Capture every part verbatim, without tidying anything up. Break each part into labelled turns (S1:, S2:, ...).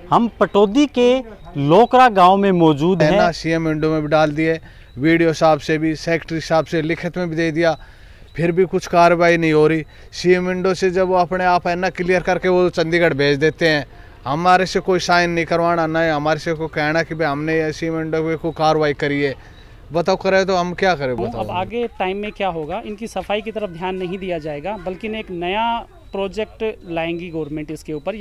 S1: हम पटौदी के लोकरा गांव में मौजूद हैं।
S2: ना सीएम विंडो में भी डाल दिए, वीडियो साहब से भी, सेक्रेटरी साहब से लिखित में भी दे दिया, फिर भी कुछ कार्रवाई नहीं हो रही। सीएम विंडो से जब वो अपने आप है ना क्लियर करके वो चंडीगढ़ भेज देते हैं, हमारे से कोई साइन नहीं करवाना, ना हमारे से कोई कहना कि भाई हमने सीएम विंडो पे कोई कार्रवाई करी है। बताओ करे तो हम क्या करें बताओ।
S3: अब आगे टाइम में क्या होगा, इनकी सफाई की तरफ ध्यान नहीं दिया जाएगा, बल्कि एक नया प्रोजेक्ट लाएंगी गवर्नमेंट इसके ऊपर।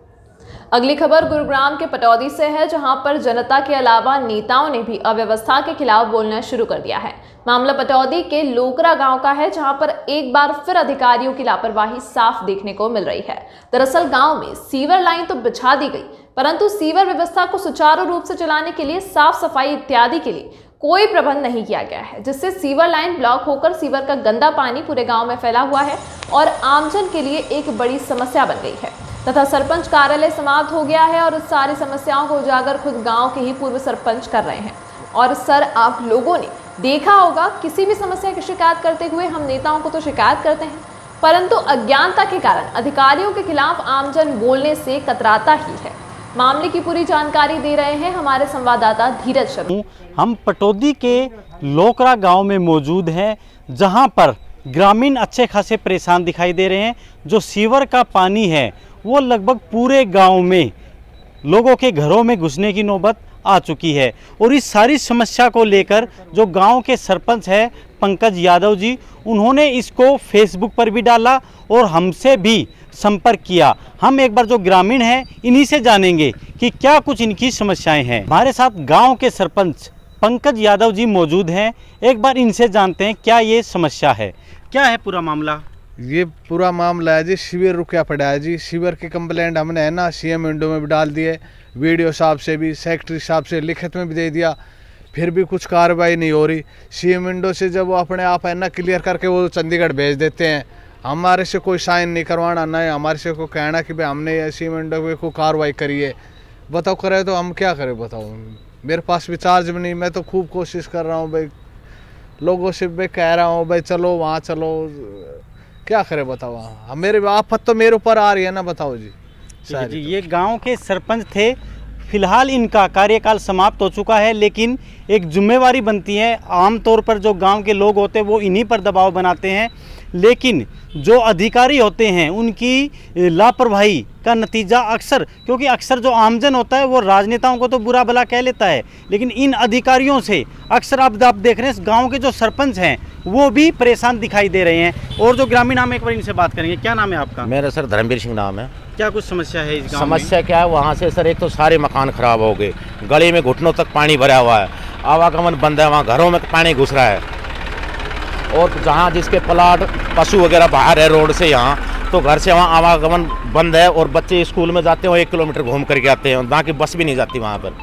S4: अगली खबर गुरुग्राम के पटौदी से है, जहां पर जनता के अलावा नेताओं ने भी अव्यवस्था के खिलाफ बोलना शुरू कर दिया है। मामला पटौदी के लोकरा गांव का है, जहां पर एक बार फिर अधिकारियों की लापरवाही साफ देखने को मिल रही है। दरअसल गांव में सीवर लाइन तो बिछा दी गई, परंतु सीवर व्यवस्था को सुचारू रूप से चलाने के लिए साफ सफाई इत्यादि के लिए कोई प्रबंध नहीं किया गया है, जिससे सीवर लाइन ब्लॉक होकर सीवर का गंदा पानी पूरे गांव में फैला हुआ है और आमजन के लिए एक बड़ी समस्या बन गई है तथा सरपंच कार्यालय समाप्त हो गया है और इस सारी समस्याओं को उजागर खुद गांव के ही पूर्व सरपंच कर रहे हैं। और सर, आप लोगों ने देखा होगा, किसी भी समस्या की शिकायत करते हुए हम नेताओं को तो शिकायत करते हैं, परंतु अज्ञानता के कारण अधिकारियों के खिलाफ आमजन बोलने से कतराता ही है। मामले की पूरी जानकारी दे रहे हैं हमारे संवाददाता धीरज शर्मा।
S1: हम पटौदी के लोकरा गांव में मौजूद हैं, जहां पर ग्रामीण अच्छे खासे परेशान दिखाई दे रहे हैं। जो सीवर का पानी है वो लगभग पूरे गांव में लोगों के घरों में घुसने की नौबत आ चुकी है और इस सारी समस्या को लेकर जो गांव के सरपंच है पंकज यादव जी, उन्होंने इसको फेसबुक पर भी डाला और हमसे भी संपर्क किया। हम एक बार जो ग्रामीण हैं इन्हीं से जानेंगे कि क्या कुछ इनकी समस्याएं हैं। हमारे साथ गांव के सरपंच पंकज यादव जी मौजूद हैं, एक बार इनसे जानते हैं क्या ये समस्या है, क्या है पूरा मामला।
S2: ये पूरा मामला है जी, शिविर रुका पड़ा है जी। शिविर की कंप्लेंट हमने है ना सीएम विंडो में भी डाल दिए, वीडियो साहब से भी, सेक्रेटरी साहब से लिखित में भी दे दिया, फिर भी कुछ कार्रवाई नहीं हो रही। सीएम विंडो से जब वो अपने आप है ना क्लियर करके वो चंडीगढ़ भेज देते हैं, हमारे से कोई साइन नहीं करवाना, ना हमारे से कोई कहना कि भाई हमने सीएम विंडो पे कोई कार्रवाई करी है। बताओ करे तो हम क्या करें बताओ। मेरे पास भी चार्ज भी नहीं, मैं तो खूब कोशिश कर रहा हूँ भाई, लोगों से मैं कह रहा हूँ भाई चलो वहाँ चलो, क्या करें बताओ। हम मेरे आफत तो मेरे ऊपर आ रही है ना, बताओ जी।
S1: जी ये गांव के सरपंच थे, फिलहाल इनका कार्यकाल समाप्त हो चुका है, लेकिन एक जिम्मेवारी बनती है। आमतौर पर जो गांव के लोग होते हैं वो इन्हीं पर दबाव बनाते हैं, लेकिन जो अधिकारी होते हैं उनकी लापरवाही का नतीजा अक्सर, क्योंकि अक्सर जो आमजन होता है वो राजनेताओं को तो बुरा भला कह लेता है, लेकिन इन अधिकारियों से अक्सर आप आप देख रहे हैं गांव के जो सरपंच हैं वो भी परेशान दिखाई दे रहे हैं। और जो ग्रामीण, नाम एक बार इनसे बात करेंगे। क्या नाम है आपका?
S5: मेरा सर धर्मवीर सिंह नाम है।
S1: क्या कुछ समस्या है इस गाँव में?
S5: समस्या क्या है, वहाँ से सर एक तो सारे मकान खराब हो गए, गली में घुटनों तक पानी भरा हुआ है, आवागमन बंद है, वहाँ घरों में पानी घुस रहा है। और जहाँ जिसके प्लाट पशु वगैरह बाहर है रोड से, यहाँ तो घर से वहाँ आवागमन बंद है और बच्चे स्कूल में जाते हैं वो एक किलोमीटर घूम करके आते हैं, वहाँ की बस भी नहीं जाती वहाँ पर।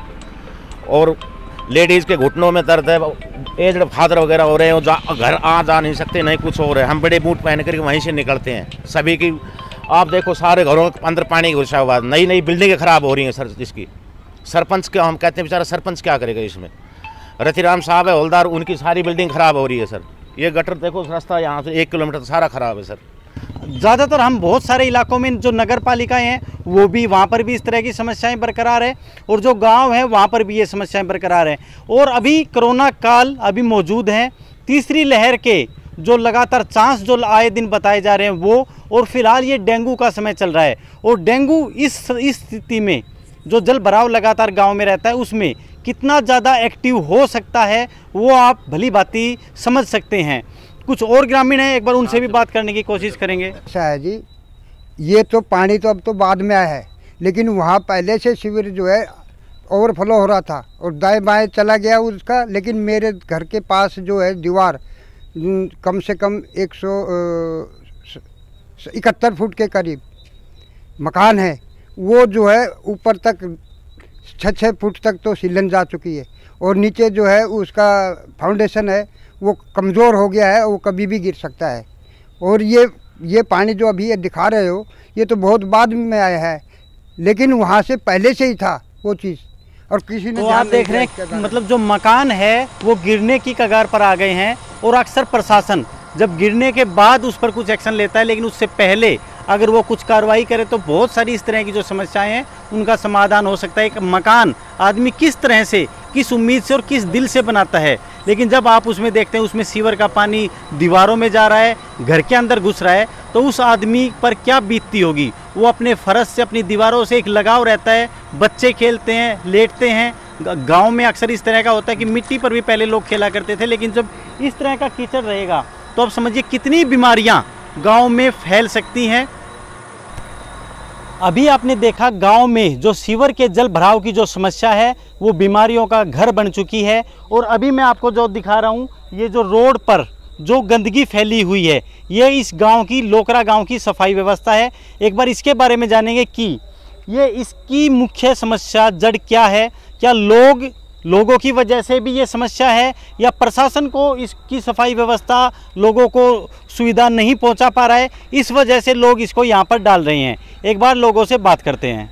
S5: और लेडीज़ के घुटनों में दर्द है, एजड फादर वगैरह हो रहे हैं, वो घर आ जा नहीं सकते, नहीं कुछ हो रहा है। हम बड़े बूट पहन करके वहीं से निकलते हैं सभी की। आप देखो सारे घरों के अंदर पानी घुसा हुआ, नई नई बिल्डिंगें खराब हो रही हैं सर। इसकी सरपंच क्या, हम कहते हैं बेचारा सरपंच क्या करेगा इसमें। रतिराम साहब है हौलदार, उनकी सारी बिल्डिंग खराब हो रही है सर। ये गटर देखो, रास्ता यहाँ से एक किलोमीटर सारा खराब है सर।
S1: ज़्यादातर हम बहुत सारे इलाकों में जो नगर पालिकाएँ हैं वो भी, वहाँ पर भी इस तरह की समस्याएं बरकरार है और जो गांव है वहाँ पर भी ये समस्याएं बरकरार हैं। और अभी कोरोना काल अभी मौजूद हैं, तीसरी लहर के जो लगातार चांस जो आए दिन बताए जा रहे हैं वो, और फिलहाल ये डेंगू का समय चल रहा है। और डेंगू इस इस स्थिति में जो जल भराव लगातार गाँव में रहता है उसमें कितना ज़्यादा एक्टिव हो सकता है वो आप भली भांति समझ सकते हैं। कुछ और ग्रामीण हैं, एक बार उनसे भी बात करने की कोशिश करेंगे।
S6: अच्छा है जी, ये तो पानी तो अब तो बाद में आया है, लेकिन वहाँ पहले से शिविर जो है ओवरफ्लो हो रहा था और दाएं बाएं चला गया उसका। लेकिन मेरे घर के पास जो है दीवार कम से कम एक सौ इकहत्तर फुट के करीब मकान है, वो जो है ऊपर तक छः छः फुट तक तो सीलन जा चुकी है और नीचे जो है उसका फाउंडेशन है वो कमज़ोर हो गया है, वो कभी भी गिर सकता है। और ये ये पानी जो अभी ये दिखा रहे हो ये तो बहुत बाद में आया है, लेकिन वहाँ से पहले से ही था वो चीज़ और किसी ने।
S1: तो आप देख रहे हैं मतलब जो मकान है वो गिरने की कगार पर आ गए हैं और अक्सर प्रशासन जब गिरने के बाद उस पर कुछ एक्शन लेता है, लेकिन उससे पहले अगर वो कुछ कार्रवाई करे तो बहुत सारी इस तरह की जो समस्याएं हैं उनका समाधान हो सकता है। एक मकान आदमी किस तरह से, किस उम्मीद से और किस दिल से बनाता है, लेकिन जब आप उसमें देखते हैं उसमें सीवर का पानी दीवारों में जा रहा है, घर के अंदर घुस रहा है, तो उस आदमी पर क्या बीतती होगी। वो अपने फर्श से, अपनी दीवारों से एक लगाव रहता है, बच्चे खेलते हैं, लेटते हैं। गांव में अक्सर इस तरह का होता है कि मिट्टी पर भी पहले लोग खेला करते थे, लेकिन जब इस तरह का कीचड़ रहेगा तो अब समझिए कितनी बीमारियां गांव में फैल सकती हैं। अभी आपने देखा गांव में जो सीवर के जल भराव की जो समस्या है वो बीमारियों का घर बन चुकी है। और अभी मैं आपको जो दिखा रहा हूँ, ये जो रोड पर जो गंदगी फैली हुई है, ये इस गांव की, लोकरा गांव की सफाई व्यवस्था है। एक बार इसके बारे में जानेंगे कि ये इसकी मुख्य समस्या जड़ क्या है। क्या लोग लोगों की वजह से भी ये समस्या है, या प्रशासन को इसकी सफाई व्यवस्था लोगों को सुविधा नहीं पहुंचा पा रहा है, इस वजह से लोग इसको यहाँ पर डाल रहे हैं। एक बार लोगों से बात करते हैं।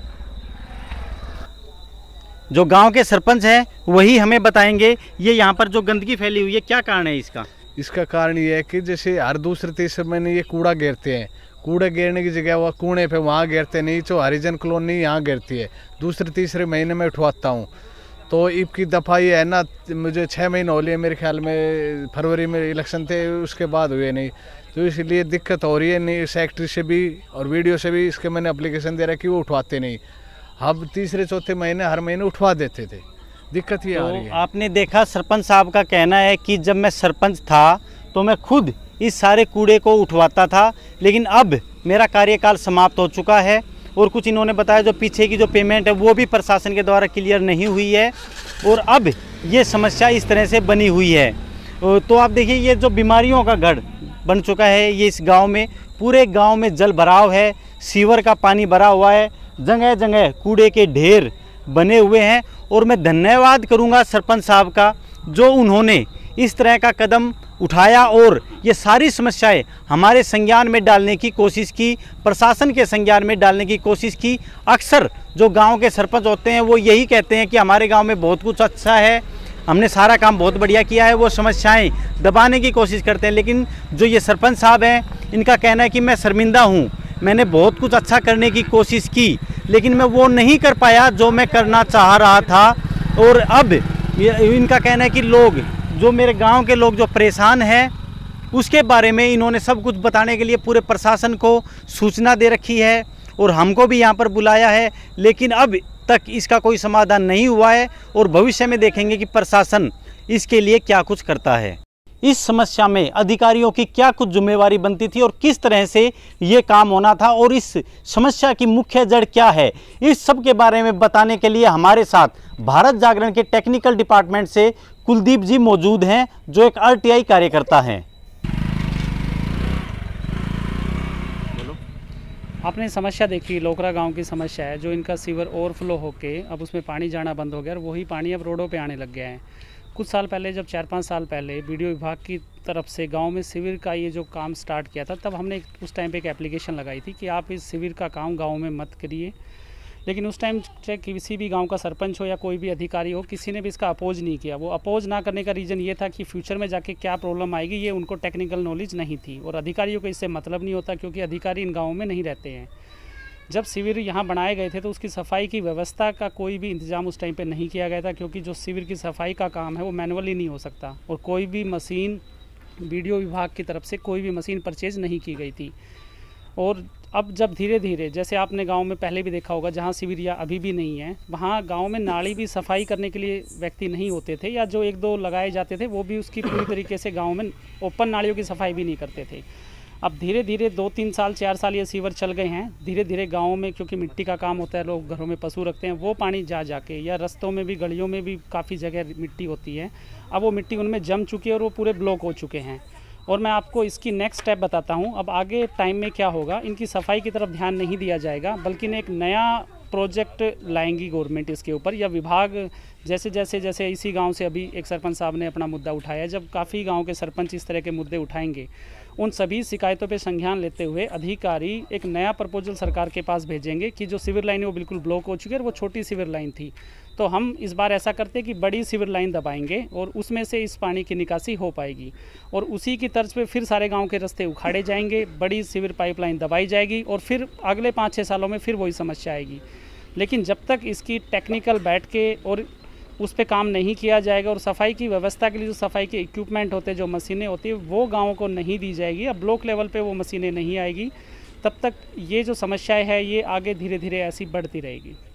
S1: जो गांव के सरपंच हैं वही हमें बताएंगे ये यहाँ पर जो गंदगी फैली हुई है क्या कारण है इसका।
S2: इसका कारण ये है कि जैसे हर दूसरे तीसरे महीने ये कूड़ा गिरते हैं, कूड़े गिरने की जगह वह कूड़े पे वहाँ गिरते नहीं, जो हरिजन कॉलोनी यहाँ गिरती है, दूसरे तीसरे महीने में उठवाता हूँ। तो ईब की दफ़ा ये है ना, मुझे छः महीने हो लिए मेरे ख्याल में, फरवरी में इलेक्शन थे, उसके बाद हुए नहीं, तो इसलिए दिक्कत हो रही है। नहीं सेक्रेटरी से भी और वीडियो से भी इसके मैंने एप्लीकेशन दे रहा है कि वो उठवाते नहीं। अब तीसरे चौथे महीने हर महीने उठवा देते थे, दिक्कत ये
S1: तो
S2: आ रही है।
S1: आपने देखा सरपंच साहब का कहना है कि जब मैं सरपंच था तो मैं खुद इस सारे कूड़े को उठवाता था, लेकिन अब मेरा कार्यकाल समाप्त हो चुका है। और कुछ इन्होंने बताया जो पीछे की जो पेमेंट है वो भी प्रशासन के द्वारा क्लियर नहीं हुई है, और अब ये समस्या इस तरह से बनी हुई है। तो आप देखिए ये जो बीमारियों का गढ़ बन चुका है ये इस गांव में, पूरे गांव में जल भराव है, सीवर का पानी भरा हुआ है, जगह जगह कूड़े के ढेर बने हुए हैं। और मैं धन्यवाद करूंगा सरपंच साहब का जो उन्होंने इस तरह का कदम उठाया और ये सारी समस्याएं हमारे संज्ञान में डालने की कोशिश की, प्रशासन के संज्ञान में डालने की कोशिश की। अक्सर जो गांव के सरपंच होते हैं वो यही कहते हैं कि हमारे गांव में बहुत कुछ अच्छा है, हमने सारा काम बहुत बढ़िया किया है, वो समस्याएं दबाने की कोशिश करते हैं। लेकिन जो ये सरपंच साहब हैं इनका कहना है कि मैं शर्मिंदा हूँ, मैंने बहुत कुछ अच्छा करने की कोशिश की लेकिन मैं वो नहीं कर पाया जो मैं करना चाह रहा था। और अब इनका कहना है कि लोग, जो मेरे गांव के लोग जो परेशान हैं उसके बारे में इन्होंने सब कुछ बताने के लिए पूरे प्रशासन को सूचना दे रखी है और हमको भी यहाँ पर बुलाया है, लेकिन अब तक इसका कोई समाधान नहीं हुआ है। और भविष्य में देखेंगे कि प्रशासन इसके लिए क्या कुछ करता है। इस समस्या में अधिकारियों की क्या कुछ जिम्मेवारी बनती थी और किस तरह से ये काम होना था और इस समस्या की मुख्य जड़ क्या है, इस सब के बारे में बताने के लिए हमारे साथ भारत जागरण के टेक्निकल डिपार्टमेंट से कुलदीप जी मौजूद हैं जो एक आरटीआई कार्यकर्ता हैं।
S3: आपने समस्या देखी, लोकरा गांव की समस्या है जो इनका सीवर ओवरफ्लो होके अब उसमें पानी जाना बंद हो गया और वही पानी अब रोडों पे आने लग गया है। कुछ साल पहले, जब चार पाँच साल पहले बीडीओ विभाग की तरफ से गांव में सीवर का ये जो काम स्टार्ट किया था, तब हमने उस टाइम पे एक एप्लीकेशन लगाई थी कि आप इस सीवर का काम गांव में मत करिए। लेकिन उस टाइम चाहे किसी भी गांव का सरपंच हो या कोई भी अधिकारी हो, किसी ने भी इसका अपोज नहीं किया। वो अपोज ना करने का रीज़न ये था कि फ्यूचर में जाके क्या प्रॉब्लम आएगी ये उनको टेक्निकल नॉलेज नहीं थी और अधिकारियों को इससे मतलब नहीं होता क्योंकि अधिकारी इन गाँवों में नहीं रहते हैं। जब शिविर यहाँ बनाए गए थे तो उसकी सफाई की व्यवस्था का कोई भी इंतजाम उस टाइम पे नहीं किया गया था, क्योंकि जो शिविर की सफाई का काम है वो मैनुअली नहीं हो सकता और कोई भी मशीन बीडीओ विभाग की तरफ से कोई भी मशीन परचेज नहीं की गई थी। और अब जब धीरे धीरे, जैसे आपने गांव में पहले भी देखा होगा जहाँ शिविर या अभी भी नहीं है, वहाँ गांव में नाली भी सफाई करने के लिए व्यक्ति नहीं होते थे, या जो एक दो लगाए जाते थे वो भी उसकी पूरी तरीके से गाँव में ओपन नालियों की सफाई भी नहीं करते थे। अब धीरे धीरे दो तीन साल चार साल ये सीवर चल गए हैं, धीरे धीरे गाँव में, क्योंकि मिट्टी का काम होता है, लोग घरों में पशु रखते हैं, वो पानी जा जाके, या रास्तों में भी, गलियों में भी काफ़ी जगह मिट्टी होती है, अब वो मिट्टी उनमें जम चुकी है और वो पूरे ब्लॉक हो चुके हैं। और मैं आपको इसकी नेक्स्ट स्टेप बताता हूँ। अब आगे टाइम में क्या होगा, इनकी सफाई की तरफ ध्यान नहीं दिया जाएगा, बल्कि एक नया प्रोजेक्ट लाएंगी गवर्नमेंट इसके ऊपर, या विभाग। जैसे जैसे जैसे इसी गांव से अभी एक सरपंच साहब ने अपना मुद्दा उठाया, जब काफ़ी गांव के सरपंच इस तरह के मुद्दे उठाएंगे, उन सभी शिकायतों पे संज्ञान लेते हुए अधिकारी एक नया प्रपोजल सरकार के पास भेजेंगे कि जो सीवर लाइन है वो बिल्कुल ब्लॉक हो चुकी है और वो छोटी सीवर लाइन थी, तो हम इस बार ऐसा करते हैं कि बड़ी सीवर लाइन दबाएंगे और उसमें से इस पानी की निकासी हो पाएगी और उसी की तर्ज पे फिर सारे गांव के रास्ते उखाड़े जाएंगे, बड़ी सीवर पाइपलाइन दबाई जाएगी और फिर अगले पाँच छः सालों में फिर वही समस्या आएगी। लेकिन जब तक इसकी टेक्निकल बैठ के और उस पर काम नहीं किया जाएगा और सफाई की व्यवस्था के लिए जो सफाई के इक्विपमेंट होते हैं, जो मशीनें होती है, वो गाँवों को नहीं दी जाएगी, अब ब्लॉक लेवल पे वो मशीनें नहीं आएगी, तब तक ये जो समस्याएं है ये आगे धीरे धीरे ऐसी बढ़ती रहेगी।